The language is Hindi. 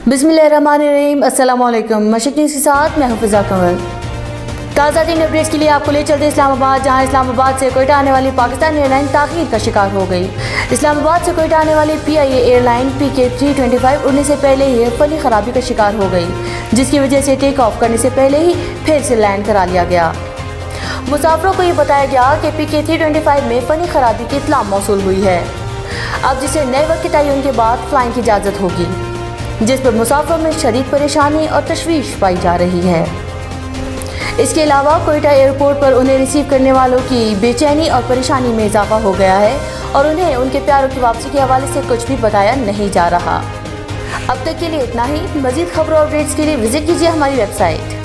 बिस्मिल्लाहिर्रहमानिर्रहीम। अस्सलाम वालेकुम। मशक न्यूज़ के साथ मैं हफिज़ा कमल। ताज़ा दिन अपडेट्स के लिए आपको ले चलते इस्लामाबाद, जहां इस्लामाबाद से कोयटा आने वाली पाकिस्तान एयरलाइन ताख़ीर का शिकार हो गई। इस्लामाबाद से कोयटा आने वाली PIA एयरलाइन PK 325 उड़ने से पहले ही फनी खराबी का शिकार हो गई, जिसकी वजह से टेक ऑफ करने से पहले ही फिर से लैंड करा लिया गया। मुसाफिरों को ये बताया गया कि PK 325 में फनी खराबी की इत्तला मौसूल हुई है। अब जिसे नए वक्त के तयन के बाद फ्लाइंग की इजाज़त होगी, जिस पर मुसाफिरों में शदीद परेशानी और तशवीश पाई जा रही है। इसके अलावा कोयटा एयरपोर्ट पर उन्हें रिसीव करने वालों की बेचैनी और परेशानी में इजाफा हो गया है और उन्हें उनके प्यारों की वापसी के हवाले से कुछ भी बताया नहीं जा रहा। अब तक के लिए इतना ही। मज़ीद खबरों और अपडेट्स के लिए विजिट कीजिए हमारी वेबसाइट।